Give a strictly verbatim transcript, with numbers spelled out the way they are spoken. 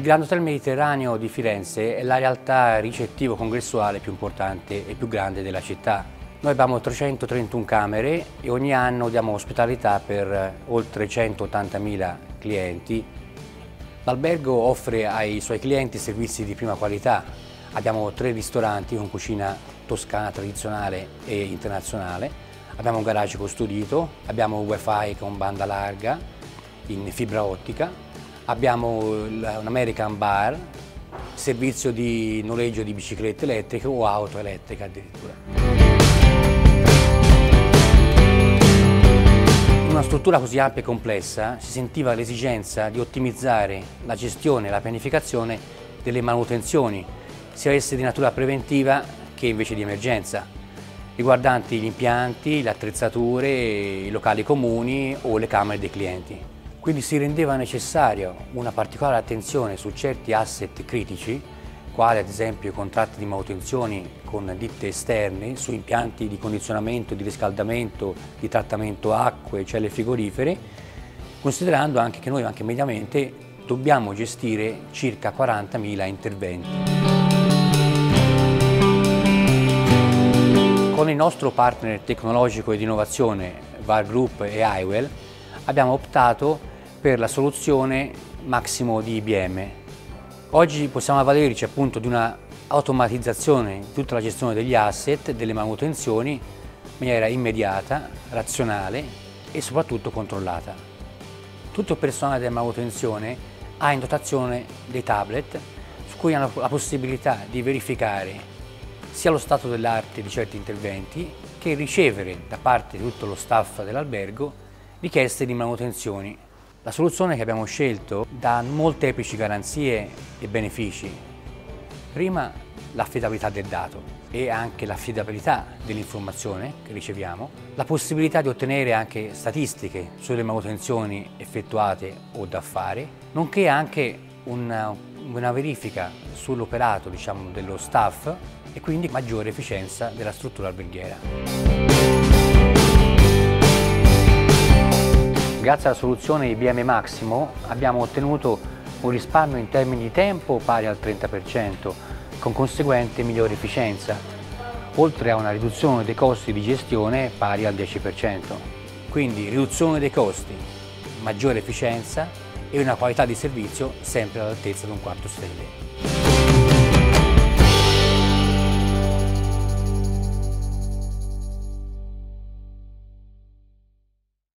Grand Hotel Mediterraneo di Firenze è la realtà ricettivo-congressuale più importante e più grande della città. Noi abbiamo trecentotrentuno camere e ogni anno diamo ospitalità per oltre centottantamila clienti. L'albergo offre ai suoi clienti servizi di prima qualità. Abbiamo tre ristoranti con cucina toscana tradizionale e internazionale. Abbiamo un garage custodito, abbiamo wifi con banda larga in fibra ottica. Abbiamo un American Bar, servizio di noleggio di biciclette elettriche o auto elettriche addirittura. In una struttura così ampia e complessa si sentiva l'esigenza di ottimizzare la gestione e la pianificazione delle manutenzioni, sia esse di natura preventiva che invece di emergenza, riguardanti gli impianti, le attrezzature, i locali comuni o le camere dei clienti. Quindi si rendeva necessaria una particolare attenzione su certi asset critici, quali ad esempio i contratti di manutenzioni con ditte esterne, su impianti di condizionamento, di riscaldamento, di trattamento acque, celle frigorifere, considerando anche che noi anche mediamente dobbiamo gestire circa quarantamila interventi. Con il nostro partner tecnologico e di innovazione VAR Group e Highwell abbiamo optato per la soluzione Maximo di I B M. Oggi possiamo avvalerci appunto di una automatizzazione di tutta la gestione degli asset, delle manutenzioni in maniera immediata, razionale e soprattutto controllata. Tutto il personale della manutenzione ha in dotazione dei tablet su cui hanno la possibilità di verificare sia lo stato dell'arte di certi interventi che ricevere da parte di tutto lo staff dell'albergo richieste di manutenzioni. La soluzione che abbiamo scelto dà molteplici garanzie e benefici. Prima, l'affidabilità del dato e anche l'affidabilità dell'informazione che riceviamo, la possibilità di ottenere anche statistiche sulle manutenzioni effettuate o da fare, nonché anche una, una verifica sull'operato, diciamo, dello staff e quindi maggiore efficienza della struttura alberghiera. Grazie alla soluzione I B M Maximo abbiamo ottenuto un risparmio in termini di tempo pari al trenta per cento, con conseguente migliore efficienza, oltre a una riduzione dei costi di gestione pari al dieci per cento. Quindi riduzione dei costi, maggiore efficienza e una qualità di servizio sempre all'altezza di un quarto stelle.